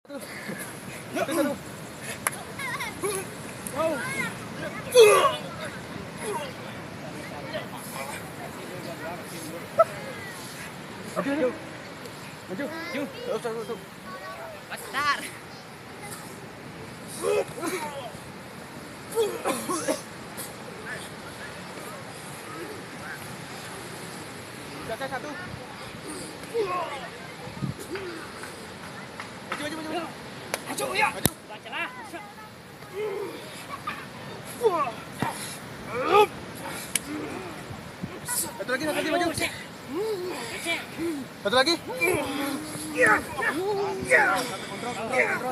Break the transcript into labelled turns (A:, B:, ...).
A: Satu. Wow. Maju. Terus.
B: Besar.
A: Selesai satu. Maju.
B: Maju ya.
A: Maju.
B: Bacalah.
A: Satu lagi maju.
B: Cek.
A: Satu lagi. Kontrol.